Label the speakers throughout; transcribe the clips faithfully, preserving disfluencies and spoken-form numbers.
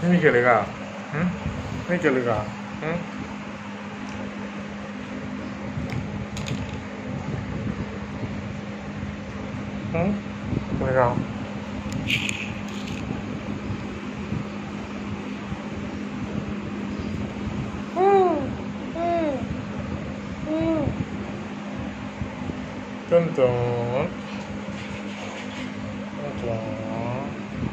Speaker 1: नहीं चलेगा। हम्म नहीं चलेगा। हम्म हम्म चलेगा। Tonton, tonton.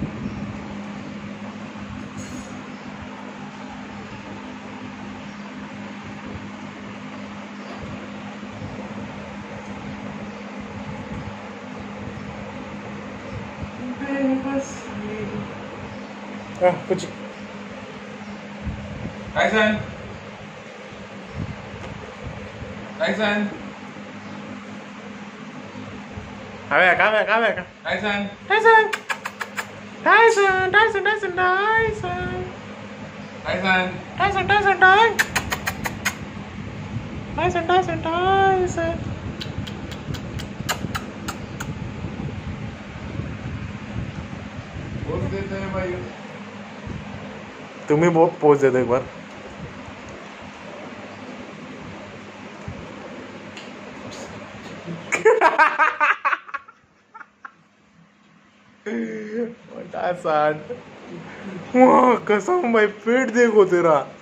Speaker 1: Ah, kucing.
Speaker 2: Tyson, Tyson,
Speaker 1: A ver acá, a ver acá, a ver acá.
Speaker 2: Tyson,
Speaker 1: Tyson, Tyson, Tyson, Tyson, Tyson,
Speaker 2: Tyson.
Speaker 1: Tyson, Tyson, Tyson, Tyson, Tyson, Tyson.
Speaker 2: Pose देते हैं भाई।
Speaker 1: तुम्ही बहुत पोज दे दो एक बार। Tyson, वाह कसम भाई पेट देखो तेरा।